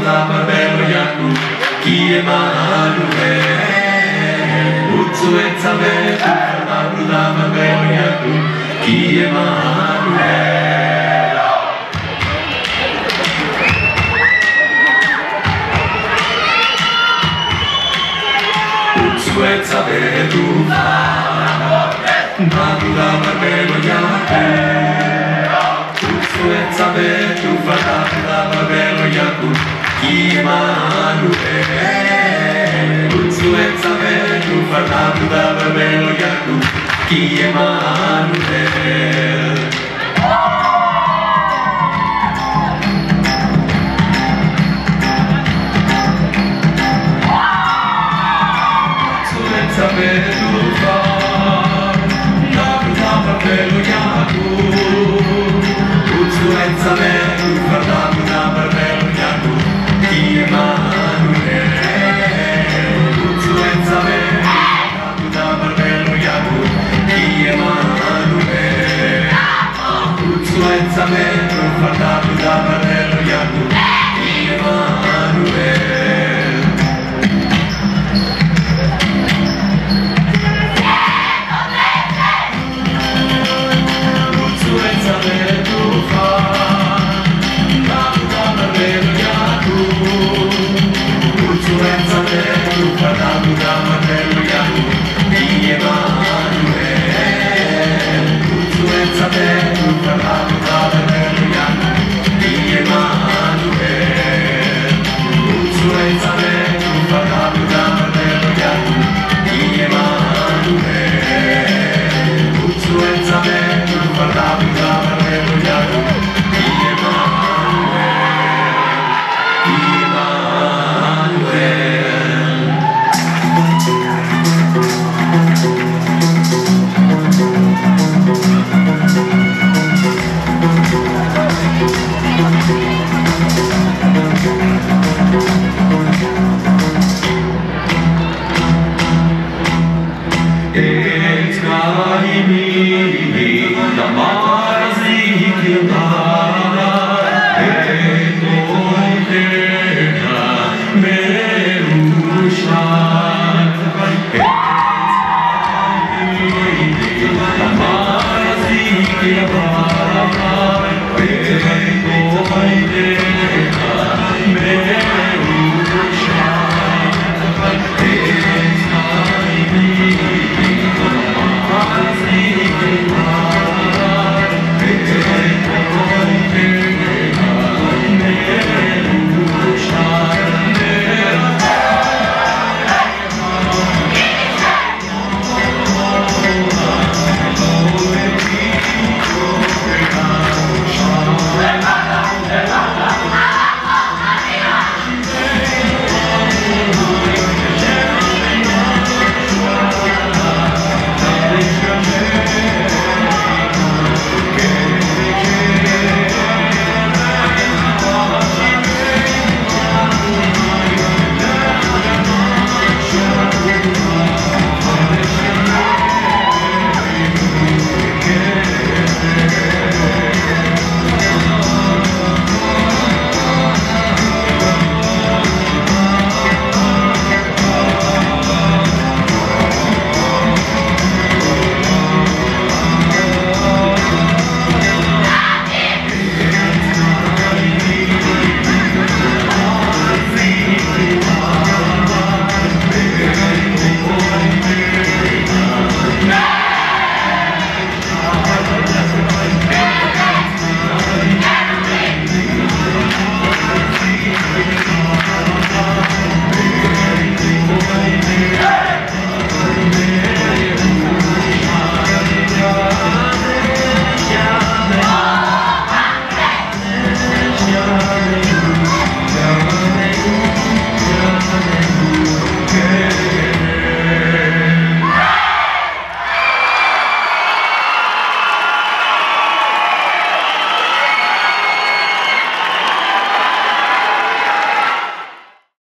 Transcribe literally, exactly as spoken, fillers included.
Barbelo Yaku, Ki Emanuel. Utsu etzabe, Abruda Barbelo Yaku, Ki Emanuel. Utsu etzabe, Abruda Barbelo Yaku. Utsu etzabe, Abruda Barbelo Yaku, Ki Emanuel. Utsu etzabe, Abruda Barbelo Yaku, Ki Emanuel. Utsu etzabe, Abruda Barbelo Yaku. Utsu etzabe, Abruda Barbelo Yaku, Ki Emanuel. Utsu etzabe, Abruda Barbelo Yaku, Ki Emanuel. Utsu etzabe, Abruda Barbelo Yaku, Ki Emanuel. Utsu etzabe, Abruda Barbelo Yaku. Utsu etzabe, Abruda Barbelo Yaku, Ki Emanuel. Utsu etzabe, Abruda Barbelo Yaku, Ki Emanuel. Utsu etzabe, Abruda Barbelo Yaku, Ki Emanuel. Utsu etzabe, Abruda Barbelo Yaku, Ki Emanuel.